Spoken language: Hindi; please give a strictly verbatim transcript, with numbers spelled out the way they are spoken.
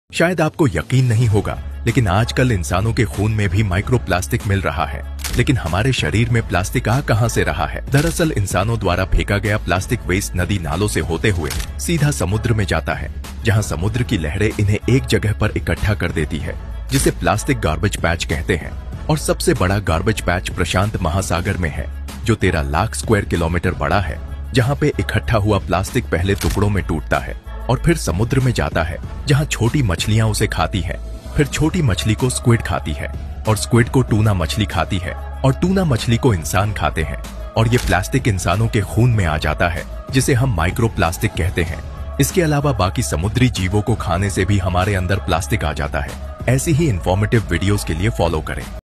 शायद आपको यकीन नहीं होगा, लेकिन आजकल इंसानों के खून में भी माइक्रोप्लास्टिक मिल रहा है। लेकिन हमारे शरीर में प्लास्टिक आ कहां से रहा है? दरअसल इंसानों द्वारा फेंका गया प्लास्टिक वेस्ट नदी नालों से होते हुए सीधा समुद्र में जाता है, जहां समुद्र की लहरें इन्हें एक जगह पर इकट्ठा कर देती है, जिसे प्लास्टिक गार्बेज पैच कहते हैं। और सबसे बड़ा गार्बेज पैच प्रशांत महासागर में है, जो तेरह लाख स्क्वायर किलोमीटर बड़ा है, जहाँ पे इकट्ठा हुआ प्लास्टिक पहले टुकड़ों में टूटता है और फिर समुद्र में जाता है, जहाँ छोटी मछलियां उसे खाती है। फिर छोटी मछली को स्क्विड खाती है और स्क्विड को टूना मछली खाती है और टूना मछली को इंसान खाते हैं। और ये प्लास्टिक इंसानों के खून में आ जाता है, जिसे हम माइक्रोप्लास्टिक कहते हैं। इसके अलावा बाकी समुद्री जीवों को खाने से भी हमारे अंदर प्लास्टिक आ जाता है। ऐसी ही इंफॉर्मेटिव वीडियोस के लिए फॉलो करें।